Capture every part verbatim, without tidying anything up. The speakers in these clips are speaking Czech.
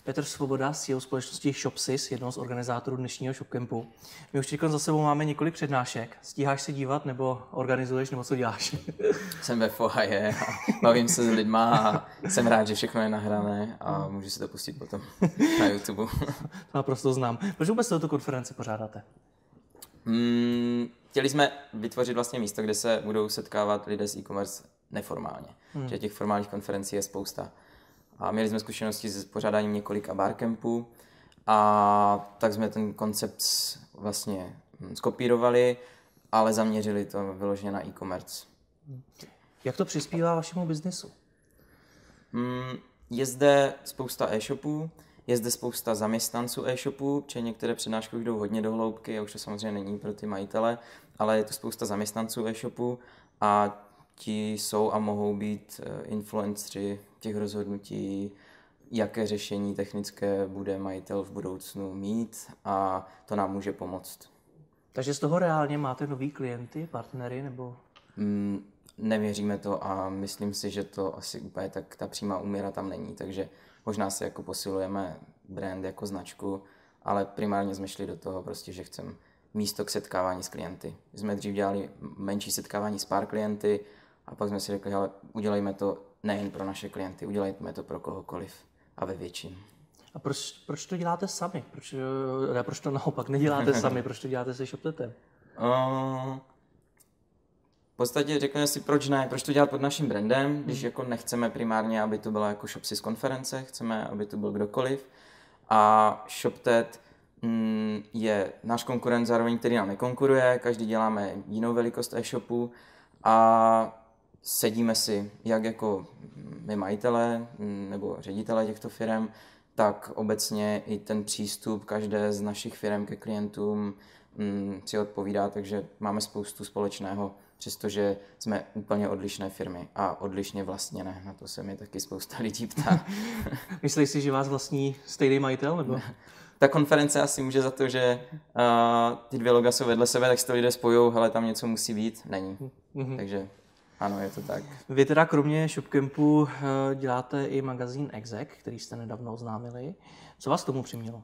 Petr Svoboda, C E O společnosti ShopSys, jednoho z organizátorů dnešního ShopCampu. My už teď za sebou máme několik přednášek. Stíháš se dívat, nebo organizuješ, nebo co děláš? Jsem ve foaje a bavím se s lidma a jsem rád, že všechno je nahrané a můžu si to pustit potom na YouTube. To naprosto znám. Proč vůbec tu konferenci pořádáte? Hmm, chtěli jsme vytvořit vlastně místo, kde se budou setkávat lidé z e-commerce neformálně. Hmm. Že těch formálních konferencí je spousta. A měli jsme zkušenosti s pořádáním několika barcampů a tak jsme ten koncept vlastně skopírovali, ale zaměřili to vyloženě na e-commerce. Jak to přispívá vašemu biznesu? Hmm, je zde spousta e-shopů, je zde spousta zaměstnanců e-shopů, protože některé přednášky už jdou hodně do hloubky a už to samozřejmě není pro ty majitele, ale je to spousta zaměstnanců e-shopů a ti jsou a mohou být influenceri těch rozhodnutí, jaké řešení technické bude majitel v budoucnu mít a to nám může pomoct. Takže z toho reálně máte nový klienty, partnery nebo? Mm, nevěříme to a myslím si, že to asi úplně tak ta přímá úměra tam není, takže možná se jako posilujeme brand jako značku, ale primárně jsme šli do toho prostě, že chceme místo k setkávání s klienty. Jsme dřív dělali menší setkávání s pár klienty a pak jsme si řekli, ale udělejme to nejen pro naše klienty, udělejme to pro kohokoliv a ve větším. A proč, proč to děláte sami? Proč, ne, proč to naopak neděláte sami? Proč to děláte se ShopTetem? Uh, v podstatě řekněme si, proč ne, proč to dělat pod naším brandem, když jako nechceme primárně, aby to byla jako ShopSys konference, chceme, aby to byl kdokoliv. A ShopTet mm, je náš konkurent zároveň, který nám nekonkuruje, každý děláme jinou velikost e-shopu a sedíme si, jak jako my majitelé nebo ředitelé těchto firm, tak obecně i ten přístup každé z našich firm ke klientům mm, si odpovídá, takže máme spoustu společného, přestože jsme úplně odlišné firmy a odlišně vlastněné. Na to se mi taky spousta lidí ptá. Myslíš si, že vás vlastní stejný majitel? Nebo? Ta konference asi může za to, že uh, ty dvě loga jsou vedle sebe, tak se to lidé spojou, hele, tam něco musí být. Není. Mm-hmm. Takže ano, je to tak. Vy teda kromě ShopCampu děláte i magazín Exec, který jste nedávno oznámili. Co vás k tomu přimělo?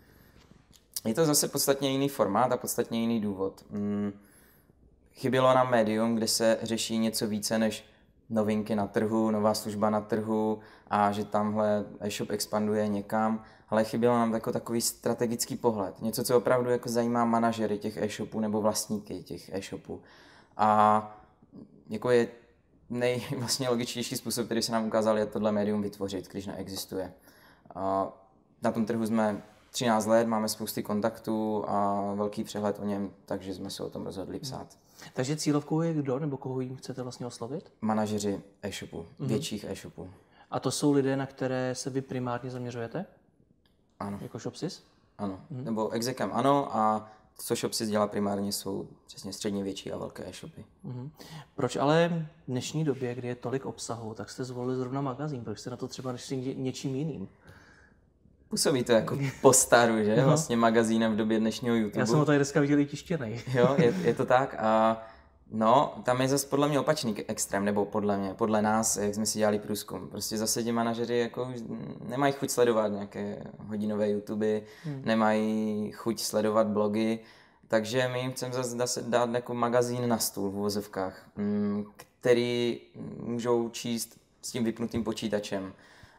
Je to zase podstatně jiný formát a podstatně jiný důvod. Hmm. Chybělo nám médium, kde se řeší něco více než novinky na trhu, nová služba na trhu a že tamhle e-shop expanduje někam, ale chybělo nám jako takový strategický pohled. Něco, co opravdu jako zajímá manažery těch e-shopů nebo vlastníky těch e-shopů. A jako je nej vlastně logičtější způsob, který se nám ukázal, je tohle médium vytvořit, když neexistuje. A na tom trhu jsme třináct let, máme spousty kontaktů a velký přehled o něm, takže jsme se o tom rozhodli psát. Takže cílovkou je kdo, nebo koho jim chcete vlastně oslovit? Manažeři e-shopů, mm-hmm. větších e-shopů. A to jsou lidé, na které se vy primárně zaměřujete? Ano. Jako ShopSys? Ano, mm-hmm. nebo Execem ano a co ShopSys dělá primárně jsou přesně středně větší a velké e-shopy. Mm-hmm. Proč ale v dnešní době, kdy je tolik obsahu, tak jste zvolili zrovna magazín? Proč jste na to třeba nešli něčím jiným? Působí to jako po staru, že? Vlastně magazínem v době dnešního YouTube. Já jsem ho tady dneska viděl i tištěnej. Jo, je, je to tak a no, tam je zase podle mě opačný extrém, nebo podle mě, podle nás, jak jsme si dělali průzkum. Prostě zase ti manažeři jako už nemají chuť sledovat nějaké hodinové YouTube, hmm. nemají chuť sledovat blogy, takže my jim chceme zase dát jako magazín na stůl v uvozovkách, který můžou číst s tím vypnutým počítačem.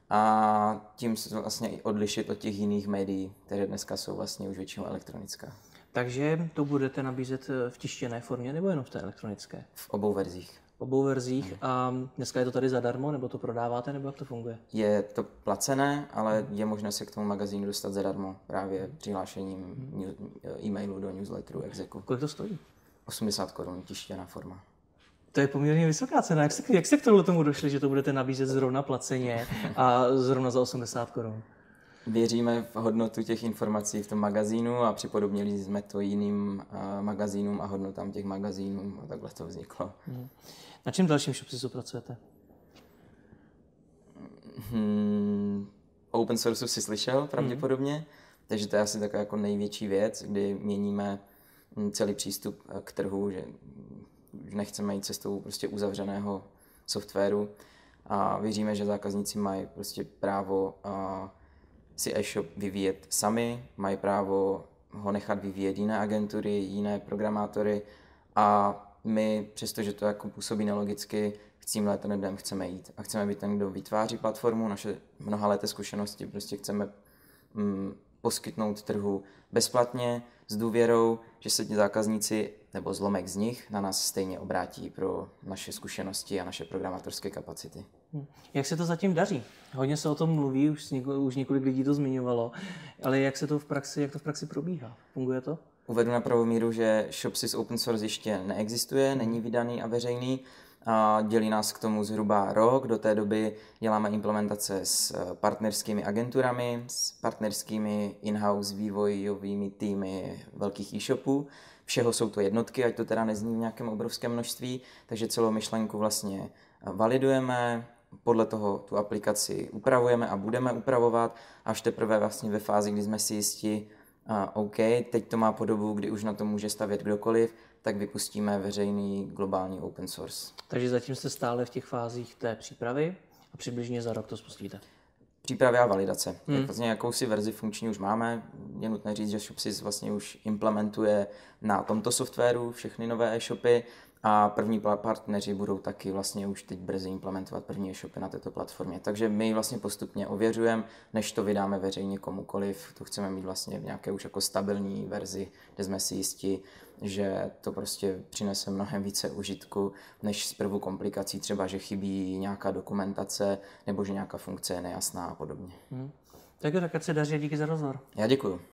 A tím se to vlastně i odlišit od těch jiných médií, které dneska jsou vlastně už většinou elektronická. Takže to budete nabízet v tištěné formě nebo jenom v té elektronické? V obou verzích. V obou verzích. Hmm. A dneska je to tady zadarmo, nebo to prodáváte, nebo jak to funguje? Je to placené, ale hmm. je možné se k tomu magazínu dostat zadarmo právě přihlášením hmm. e-mailu do newsletteru Execu. Kolik to stojí? osmdesát korun tištěná forma. To je poměrně vysoká cena. Jak jste, jak jste k tomuhle tomu došli, že to budete nabízet zrovna placeně a zrovna za osmdesát korun? Věříme v hodnotu těch informací v tom magazínu a připodobnili jsme to jiným uh, magazínům a hodnotám těch magazínů a takhle to vzniklo. Hmm. Na čem dalším ShopSysu pracujete? Hmm, open source si slyšel pravděpodobně, hmm. takže to je asi taková jako největší věc, kdy měníme celý přístup k trhu, že nechceme jít cestou prostě uzavřeného softwaru a věříme, že zákazníci mají prostě právo a si e-shop vyvíjet sami, mají právo ho nechat vyvíjet jiné agentury, jiné programátory a my, přestože to jako působí nelogicky, s tímhle trendem chceme jít a chceme být ten, kdo vytváří platformu, naše mnohaleté zkušenosti prostě chceme mm, poskytnout trhu bezplatně, s důvěrou, že se ti zákazníci nebo zlomek z nich na nás stejně obrátí pro naše zkušenosti a naše programátorské kapacity. Jak se to zatím daří? Hodně se o tom mluví, už, něko, už několik lidí to zmiňovalo, ale jak se to v praxi, jak to v praxi probíhá? Funguje to? Uvedu na pravou míru, že ShopSys Open Source ještě neexistuje, není vydaný a veřejný. A dělí nás k tomu zhruba rok. Do té doby děláme implementace s partnerskými agenturami, s partnerskými in-house vývojovými týmy velkých e-shopů. Všeho jsou to jednotky, ať to teda nezní v nějakém obrovském množství, takže celou myšlenku vlastně validujeme, podle toho tu aplikaci upravujeme a budeme upravovat, až teprve vlastně ve fázi, kdy jsme si jistí, uh, OK, teď to má podobu, kdy už na to může stavět kdokoliv, tak vypustíme veřejný globální open source. Takže zatím jste stále v těch fázích té přípravy a přibližně za rok to spustíte. Přípravy a validace. Hmm. Tak vlastně jakousi verzi funkční už máme. Je nutné říct, že ShopSys vlastně už implementuje na tomto softwaru všechny nové e-shopy a první partneři budou taky vlastně už teď brzy implementovat první e-shopy na této platformě. Takže my vlastně postupně ověřujeme, než to vydáme veřejně komukoliv. To chceme mít vlastně v nějaké už jako stabilní verzi, kde jsme si jistí, že to prostě přinese mnohem více užitku, než zprvu komplikací, třeba že chybí nějaká dokumentace nebo že nějaká funkce je nejasná a podobně. Hmm. Tak jo, tak ať se daří, díky za rozhovor. Já děkuju.